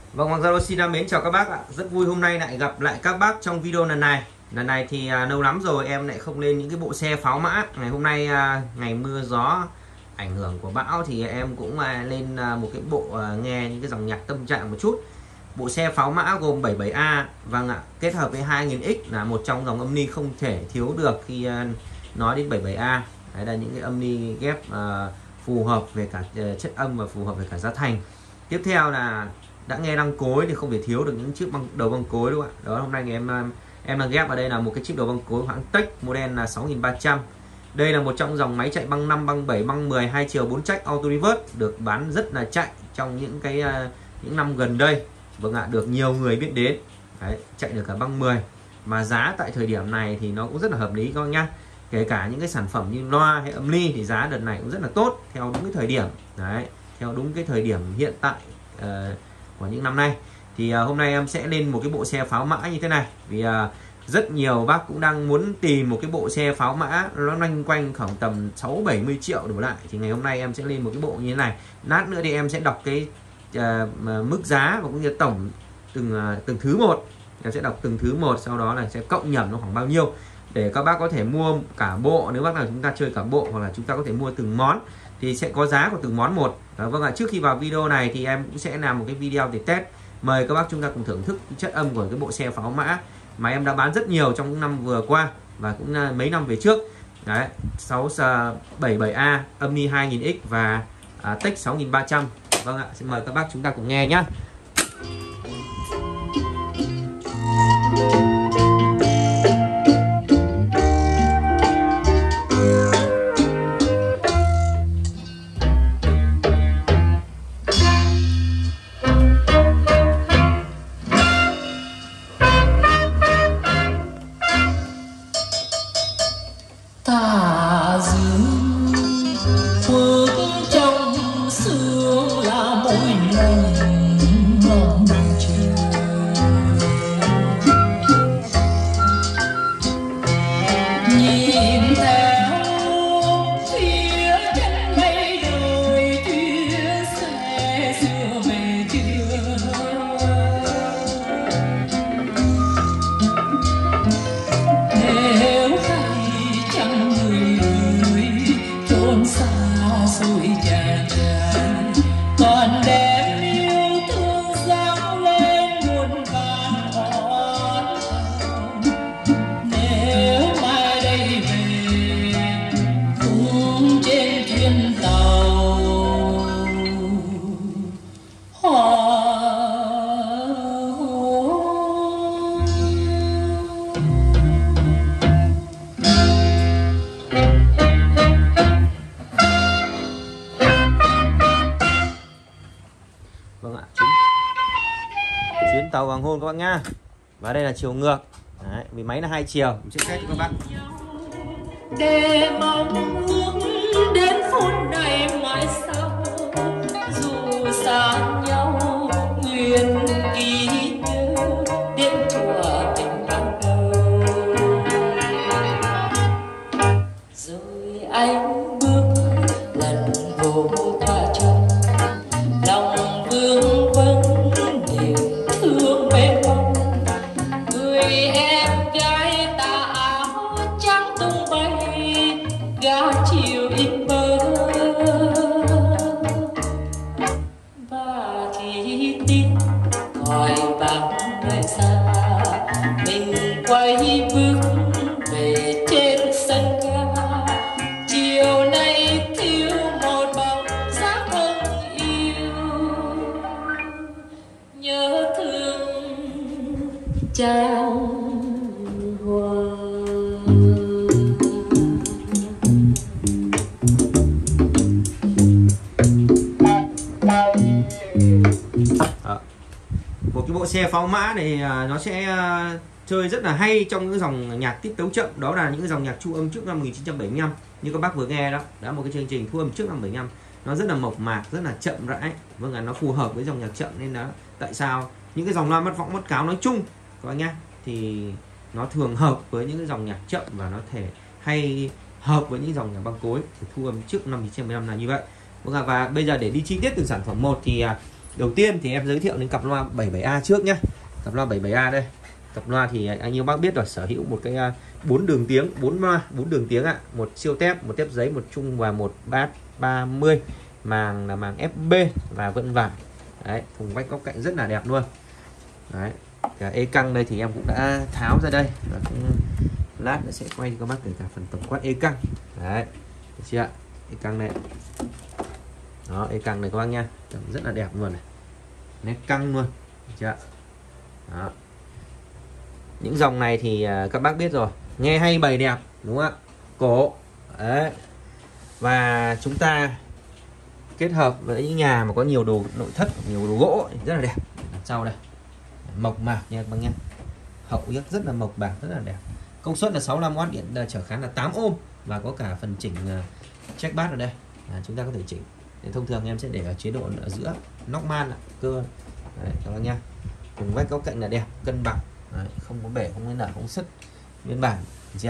Vâng, Hoàng Zalo xin mến chào các bác ạ. Rất vui hôm nay lại gặp lại các bác trong video lần này. Lần này thì lâu lắm rồi em lại không lên những cái bộ xe pháo mã. Ngày hôm nay ngày mưa gió ảnh hưởng của bão thì em cũng lên một cái bộ nghe những cái dòng nhạc tâm trạng một chút. Bộ xe pháo mã gồm 77A, vâng ạ, kết hợp với 2000X là một trong dòng âm ni không thể thiếu được khi nói đến 77A. Đấy là những cái âm ni ghép phù hợp về cả chất âm và phù hợp với cả giá thành. Tiếp theo là đã nghe đăng cối thì không thể thiếu được những chiếc đầu băng cối, đúng không ạ? Đó, hôm nay em đang ghép ở đây là một cái chiếc đầu băng cối hãng Tech model là 6300. Đây là một trong dòng máy chạy băng 5, băng 7, băng 10 hai chiều 4 trách auto reverse, được bán rất là chạy trong những những năm gần đây. Vâng ạ, được nhiều người biết đến. Đấy, chạy được cả băng 10 mà giá tại thời điểm này thì nó cũng rất là hợp lý các bác nhá. Kể cả những cái sản phẩm như loa hay âm ly thì giá đợt này cũng rất là tốt theo đúng cái thời điểm. Đấy, theo đúng cái thời điểm hiện tại của những năm nay. Thì hôm nay em sẽ lên một cái bộ xe pháo mã như thế này, vì rất nhiều bác cũng đang muốn tìm một cái bộ xe pháo mã nó loanh quanh khoảng tầm 60-70 triệu đổ lại. Thì ngày hôm nay em sẽ lên một cái bộ như thế này. Lát nữa thì em sẽ đọc cái mức giá và cũng như tổng từng thứ một. Em sẽ đọc từng thứ một, sau đó là sẽ cộng nhẩm nó khoảng bao nhiêu để các bác có thể mua cả bộ. Nếu bác nào chúng ta chơi cả bộ, hoặc là chúng ta có thể mua từng món thì sẽ có giá của từng món một. Vâng ạ, trước khi vào video này thì em cũng sẽ làm một cái video để test. Mời các bác chúng ta cùng thưởng thức chất âm của cái bộ xe pháo mã mà em đã bán rất nhiều trong những năm vừa qua và cũng mấy năm về trước. Đấy, 77A, âm ni 2000X và Tech 6300. Vâng ạ, xin mời các bác chúng ta cùng nghe nhé. Tà dương phước trong xương là mỗi lần mong chờ, nhìn theo phía chân mây đời chuyến xe xưa về chưa. Nếu xa xôi chàng trai còn đem yêu thương dâng lên muôn vàn ngọt ngào. Nếu mai đây về cùng trên chuyến tàu hoa. Vâng ạ, chuyến tàu hoàng hôn các bác nhá. Và đây là chiều ngược. Đấy, vì máy là 2 chiều, mình sẽ test cho các bác. Để mong ước đến phút này mãi sau, dù xa nhau nguyện ký nhớ đến thuở tình ban đầu. Rồi anh bước lần vô tha chân, lòng vương vấn niềm thương bên mong. Người em gái tà áo trắng tung bay, gã chiều in bơ. Và khi tin còi bạc nơi xa, mình quay bước về trên sân ga. Chiều nay thiếu một bóng dáng không yêu, nhớ thương trang hoa. Một cái bộ xe pháo mã này nó sẽ chơi rất là hay trong những dòng nhạc tiết tấu chậm. Đó là những cái dòng nhạc thu âm trước năm 1975 như các bác vừa nghe đó. Đó là một cái chương trình thu âm trước năm 75. Nó rất là mộc mạc, rất là chậm rãi. Vâng ạ, nó phù hợp với dòng nhạc chậm nên đó tại sao những cái dòng loa mất võng mất cáo nói chung các bác nhá thì nó thường hợp với những cái dòng nhạc chậm và nó thể hay hợp với những dòng nhạc băng cối thu âm trước năm 1975 là như vậy. Vâng ạ, và bây giờ để đi chi tiết từng sản phẩm một thì Đầu tiên thì em giới thiệu đến cặp loa 77A trước nhé. Cặp loa 77A đây. Cặp loa thì anh yêu bác biết rồi, sở hữu một cái 4 đường tiếng, 4 loa, 4 đường tiếng ạ, một siêu tép, một tép giấy, một chung và một bass 30, màng là màng FB và vân vải. Đấy, thùng vách góc cạnh rất là đẹp luôn. Đấy, cả e căng đây thì em cũng đã tháo ra đây và cũng lát nữa sẽ quay cho các bác kể cả phần tổng quát e căng. Đấy, được chưa ạ? E căng này. Đó, e căng này các bác nha, rất là đẹp luôn này, nét căng luôn, được chưa ạ? Đó. Những dòng này thì các bác biết rồi, nghe hay bày đẹp đúng không ạ? Cổ đấy, và chúng ta kết hợp với những nhà mà có nhiều đồ nội thất, nhiều đồ gỗ rất là đẹp. Đằng sau đây mộc mạc nha các bác nha, hậu yếc rất là mộc mạc, rất là đẹp. Công suất là 65W, điện trở kháng là 8 ohm và có cả phần chỉnh check bass ở đây. Chúng ta có thể chỉnh. Thì thông thường em sẽ để ở chế độ ở giữa nóc man cơ. Đấy, các bác nha. Cùng vách góc cạnh là đẹp, cân bằng. Đấy, không có bể, không có nở, không sứt, nguyên bản. Đấy.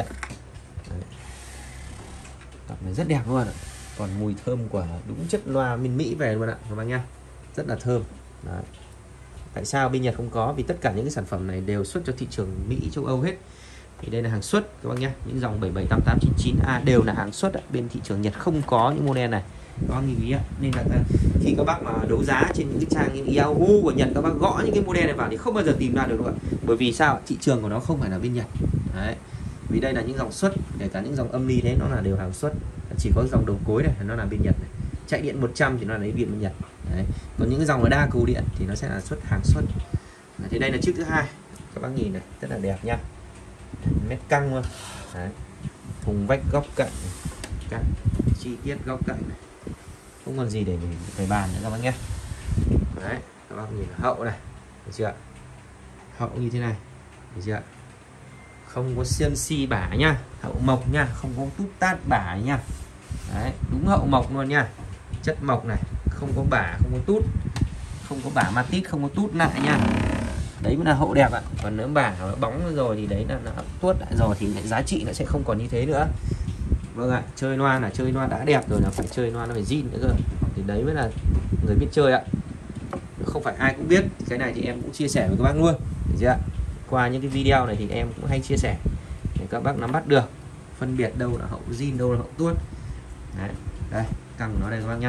Cặp này rất đẹp luôn ạ. Còn mùi thơm của đúng chất loa bên Mỹ về luôn ạ các bác nha, rất là thơm. Đấy. Tại sao bên Nhật không có? Vì tất cả những cái sản phẩm này đều xuất cho thị trường Mỹ, châu Âu hết. Thì đây là hàng xuất các bác nhé, những dòng 778899A đều là hàng xuất ạ. Bên thị trường Nhật không có những model này, các bác lưu ý ạ. Nên là khi các bác mà đấu giá trên những cái trang như Yahoo của Nhật, các bác gõ những cái model này vào thì không bao giờ tìm ra được đâu ạ. Bởi vì sao? Thị trường của nó không phải là bên Nhật. Đấy. Vì đây là những dòng xuất, kể cả những dòng âm ly thế nó là đều hàng xuất. Chỉ có dòng đầu cối này nó là bên Nhật này. Chạy điện 100 thì nó là lấy điện bên Nhật. Đấy. Còn những cái dòng ở đa cầu điện thì nó sẽ là xuất hàng xuất. Thì đây là chiếc thứ hai, các bác nhìn này, rất là đẹp nha, nét căng luôn. Đấy. Thùng vách góc cạnh, các chi tiết góc cạnh này, không còn gì để phải bàn nữa các bác nhé. Đấy, các bác nhìn hậu này, được chưa? Hậu như thế này, được chưa? Không có CNC bả nha, hậu mộc nha, không có tút tát bả nha. Đấy, đúng hậu mộc luôn nha, chất mộc này, không có bả, không có tút, không có bả matit, không có tút lại nha. Đấy mới là hậu đẹp ạ. Còn nếu bả nó bóng rồi thì đấy là nó tuốt lại rồi thì giá trị nó sẽ không còn như thế nữa. Vâng ạ, chơi loa là chơi loa đã đẹp rồi là phải chơi loa nó phải zin nữa cơ. Thì đấy mới là người biết chơi ạ. Không phải ai cũng biết. Cái này thì em cũng chia sẻ với các bác luôn, được chưa ạ? Qua những cái video này thì em cũng hay chia sẻ để các bác nắm bắt được, phân biệt đâu là hậu zin, đâu là hậu tuốt. Đấy, đây, căng của nó đây các bác nhá.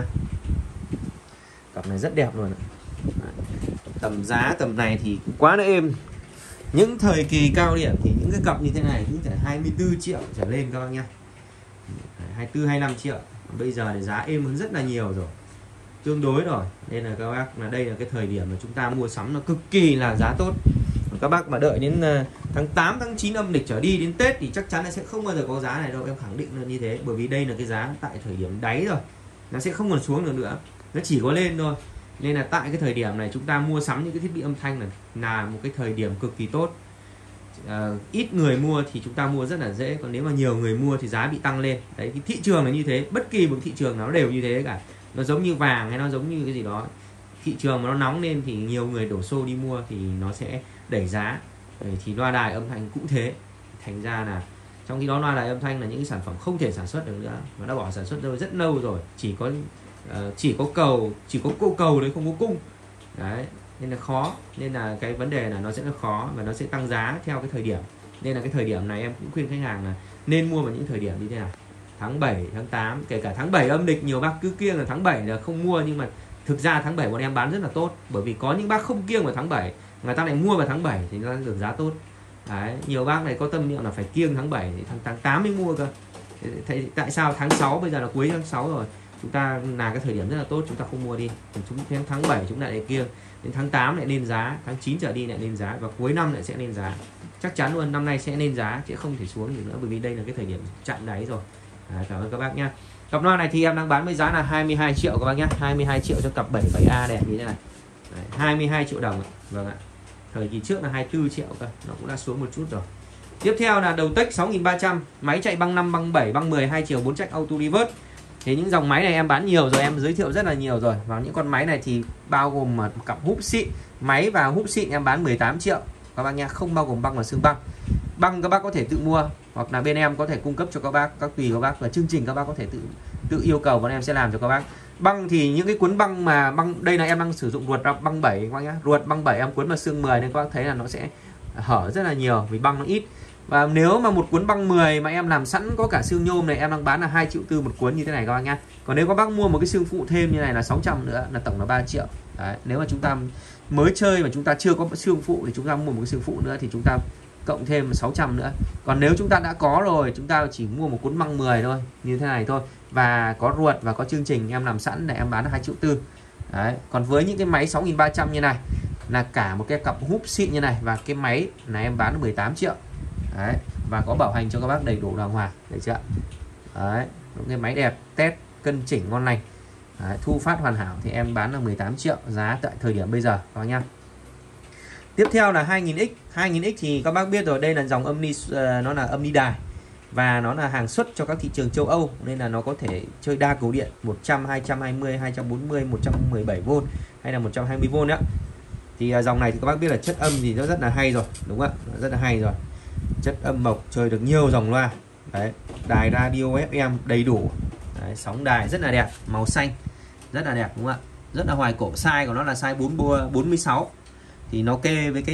Cặp này rất đẹp luôn ạ. Tầm giá tầm này thì quá là êm. Những thời kỳ cao điểm thì những cái cặp như thế này cũng phải 24 triệu trở lên các bác nhá, 24 25 triệu. Bây giờ thì giá êm hơn rất là nhiều rồi, tương đối rồi. Nên là các bác là đây là cái thời điểm mà chúng ta mua sắm nó cực kỳ là giá tốt. Các bác mà đợi đến tháng 8 tháng 9 âm lịch trở đi đến Tết thì chắc chắn là sẽ không bao giờ có giá này đâu, em khẳng định là như thế. Bởi vì đây là cái giá tại thời điểm đáy rồi, nó sẽ không còn xuống được nữa, nó chỉ có lên thôi. Nên là tại cái thời điểm này chúng ta mua sắm những cái thiết bị âm thanh này là một cái thời điểm cực kỳ tốt. Ít người mua thì chúng ta mua rất là dễ, còn nếu mà nhiều người mua thì giá bị tăng lên. Đấy, cái thị trường là như thế, bất kỳ một thị trường nó đều như thế cả. Nó giống như vàng hay nó giống như cái gì đó, thị trường mà nó nóng lên thì nhiều người đổ xô đi mua thì nó sẽ đẩy giá. Thì loa đài âm thanh cũng thế. Thành ra là trong khi đó loa đài âm thanh là những cái sản phẩm không thể sản xuất được nữa, mà đã bỏ sản xuất rồi rất lâu rồi, chỉ có cầu đấy, không có cung. Đấy, nên là khó, nên là cái vấn đề là nó sẽ là khó và nó sẽ tăng giá theo cái thời điểm. Nên là cái thời điểm này em cũng khuyên khách hàng là nên mua vào những thời điểm như thế nào, tháng 7 tháng 8, kể cả tháng 7 âm lịch. Nhiều bác cứ kiêng là tháng 7 là không mua, nhưng mà thực ra tháng 7 bọn em bán rất là tốt, bởi vì có những bác không kiêng vào tháng 7, người ta lại mua vào tháng 7 thì nó được giá tốt. Đấy, nhiều bác này có tâm niệm là phải kiêng tháng 7 thì tháng 8 mới mua cơ. Tại sao tháng 6 bây giờ là cuối tháng 6 rồi, chúng ta là cái thời điểm rất là tốt, chúng ta không mua đi. Chúng đến tháng 7 chúng ta lại kiêng, đến tháng 8 lại lên giá, tháng 9 trở đi lại lên giá, và cuối năm lại sẽ lên giá. Chắc chắn luôn, năm nay sẽ lên giá chứ không thể xuống được nữa, bởi vì đây là cái thời điểm chặn đáy rồi. Đấy, cảm ơn các bác nhá. Cặp loa này thì em đang bán với giá là 22 triệu các bác nhá, 22 triệu cho cặp 77A đẹp như thế này. Đấy, 22 triệu đồng ạ. Vâng ạ. Thời kỳ trước là 24 triệu cơ, nó cũng đã xuống một chút rồi. Tiếp theo là đầu Tech 6300, máy chạy băng 5, băng 7, băng 10, 2 chiều 4 track auto reverse. Thì những dòng máy này em bán nhiều rồi, em giới thiệu rất là nhiều rồi. Và những con máy này thì bao gồm một cặp húp xịn, máy và húp xịn em bán 18 triệu các bác nha, không bao gồm băng và xương băng. Băng các bác có thể tự mua, hoặc là bên em có thể cung cấp cho các bác, các tùy các bác, và chương trình các bác có thể tự yêu cầu, bọn em sẽ làm cho các bác. Băng thì những cái cuốn băng mà đây là em đang sử dụng ruột băng 7 các bác nhé. Ruột băng 7 em cuốn vào xương 10 nên các bác thấy là nó sẽ hở rất là nhiều vì băng nó ít. Và nếu mà một cuốn băng 10 mà em làm sẵn có cả xương nhôm này, em đang bán là 2,4 triệu một cuốn như thế này các bác nhá. Còn nếu các bác mua một cái xương phụ thêm như này là 600 nữa, là tổng là 3 triệu. Đấy, nếu mà chúng ta mới chơi mà chúng ta chưa có xương phụ thì chúng ta mua một cái xương phụ nữa thì chúng ta cộng thêm 600 nữa. Còn nếu chúng ta đã có rồi, chúng ta chỉ mua một cuốn băng 10 thôi, như thế này thôi, và có ruột và có chương trình em làm sẵn để em bán là 2,4 triệu. Đấy, còn với những cái máy 6.300 như này là cả một cái cặp húp xịn như này và cái máy là em bán là 18 triệu. Đấy, và có bảo hành cho các bác đầy đủ đàng hoàng, được chưa? Đấy, những cái máy đẹp, test cân chỉnh ngon lành. Đấy, thu phát hoàn hảo thì em bán là 18 triệu giá tại thời điểm bây giờ các bác nhá. Tiếp theo là 2000X. 2000X thì các bác biết rồi, đây là dòng âm ni, nó là âm ni đài và nó là hàng xuất cho các thị trường châu Âu nên là nó có thể chơi đa cầu điện 100, 220, 240, 117V hay là 120V nữa. Thì dòng này thì các bác biết là chất âm thì nó rất là hay rồi, đúng không ạ? Rất là hay rồi. Chất âm mộc chơi được nhiều dòng loa. Đấy, đài radio FM đầy đủ. Đấy, sóng đài rất là đẹp, màu xanh rất là đẹp, đúng không ạ? Rất là hoài cổ. Size của nó là size 46 thì nó kê với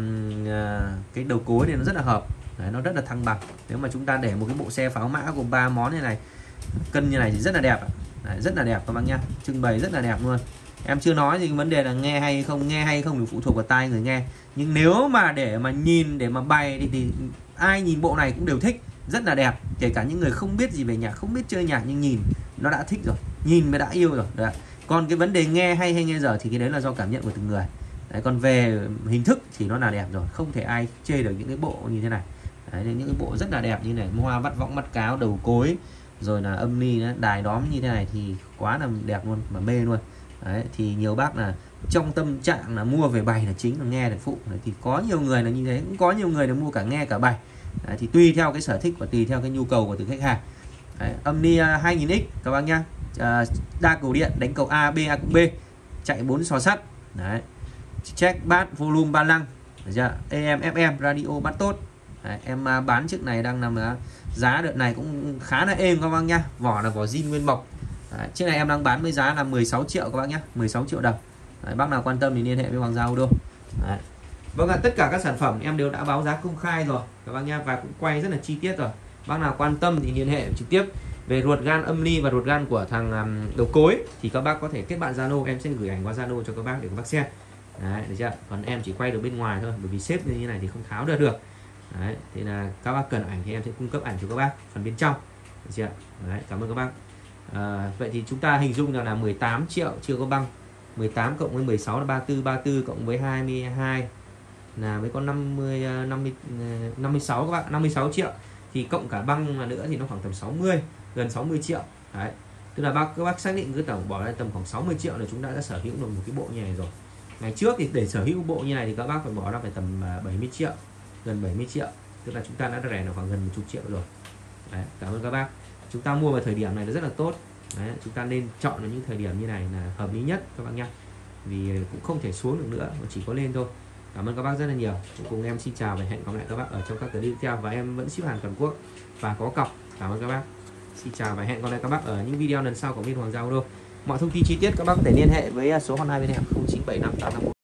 cái đầu cối này nó rất là hợp. Đấy, nó rất là thăng bằng. Nếu mà chúng ta để một cái bộ xe pháo mã gồm 3 món như này, cân như này thì rất là đẹp. Đấy, rất là đẹp các bác nhá, trưng bày rất là đẹp luôn. Em chưa nói gì vấn đề là nghe hay không thì phụ thuộc vào tai người nghe. Nhưng nếu mà để mà nhìn, để mà bày thì ai nhìn bộ này cũng đều thích, rất là đẹp. Kể cả những người không biết gì về nhạc, không biết chơi nhạc nhưng nhìn nó đã thích rồi, nhìn mới đã yêu rồi. Đấy. Còn cái vấn đề nghe hay nghe dở thì cái đấy là do cảm nhận của từng người. Đấy, còn về hình thức thì nó là đẹp rồi, không thể ai chê được những cái bộ như thế này. Đấy, những cái bộ rất là đẹp như này, hoa bắt võng mắt cáo, đầu cối, rồi là âm ni, đài đóm như thế này thì quá là đẹp luôn, mà mê luôn. Đấy, thì nhiều bác là trong tâm trạng là mua về bày là chính, là nghe để phụ. Đấy, thì có nhiều người là như thế, cũng có nhiều người là mua cả nghe cả bày. Đấy, thì tùy theo cái sở thích và tùy theo cái nhu cầu của từng khách hàng. Đấy, âm ni 2000X các bác nhá, đa cầu điện, đánh cầu A, B, A cộng B, chạy 4 xò sắt. Đấy, check bass, volume 3 lăng, AM, FM, radio bắt tốt. Đấy, em bán chiếc này đang nằm giá đợt này cũng khá là êm các bác nhá, vỏ là vỏ zin nguyên mộc. Đấy, chiếc này em đang bán với giá là 16 triệu các bác nhé, 16 triệu đồng. Đấy, bác nào quan tâm thì liên hệ với Hoàng Gia Audio. Đấy. Vâng ạ, tất cả các sản phẩm em đều đã báo giá công khai rồi các bác nhé, và cũng quay rất là chi tiết rồi. Bác nào quan tâm thì liên hệ trực tiếp. Về ruột gan âm ly và ruột gan của thằng đầu cối thì các bác có thể kết bạn Zalo, em sẽ gửi ảnh qua Zalo cho các bác để các bác xem. Đấy, được chưa? Còn em chỉ quay được bên ngoài thôi, bởi vì xếp như thế này thì không tháo được. Đấy, thì là các bác cần ảnh thì em sẽ cung cấp ảnh cho các bác phần bên trong, được chưa? Đấy, cảm ơn các bác. Vậy thì chúng ta hình dung là 18 triệu chưa có băng, 18 cộng với 16 là 34 cộng với 22 là mới có 56 các bạn, 56 triệu thì cộng cả băng nữa thì nó khoảng tầm 60, gần 60 triệu. Đấy, tức là các bác xác định cứ tổng bỏ ra tầm khoảng 60 triệu là chúng ta đã sở hữu được một cái bộ như này rồi. Ngày trước thì để sở hữu bộ như này thì các bác phải bỏ ra phải tầm 70 triệu, gần 70 triệu, tức là chúng ta đã rẻ là khoảng gần 10 triệu rồi. Đấy, cảm ơn các bác. Chúng ta mua vào thời điểm này là rất là tốt. Đấy, chúng ta nên chọn những thời điểm như này là hợp lý nhất các bác nhé, vì cũng không thể xuống được nữa, chỉ có lên thôi. Cảm ơn các bác rất là nhiều. Cùng em xin chào và hẹn gặp lại các bác ở trong các clip tiếp theo, và em vẫn ship hàng toàn quốc và có cọc. Cảm ơn các bác. Xin chào và hẹn gặp lại các bác ở những video lần sau của bên Hoàng Gia Audio. Mọi thông tin chi tiết các bác có thể liên hệ với số hotline bên em 097585